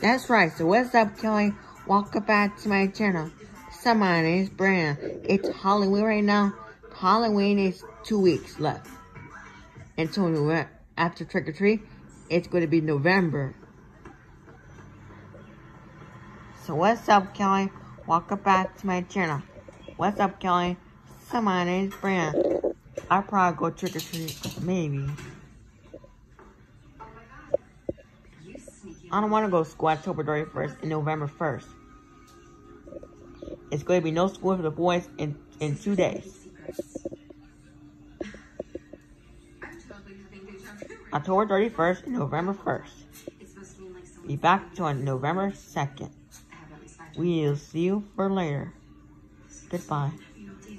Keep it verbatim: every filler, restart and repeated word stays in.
That's right. So what's up, Kelly? Welcome back to my channel. So my name is Brianna. It's Halloween right now. Halloween is two weeks left. Until we went after trick or treat, it's going to be November. So what's up, Kelly? Welcome back to my channel. What's up, Kelly? So my name is Brianna. I'll probably go trick or treat, maybe. I don't want to go to school October thirty-first and November first. It's going to be no school for the boys in, in two days. October thirty-first and November first. Be back to on November second. We'll see you for later. Goodbye.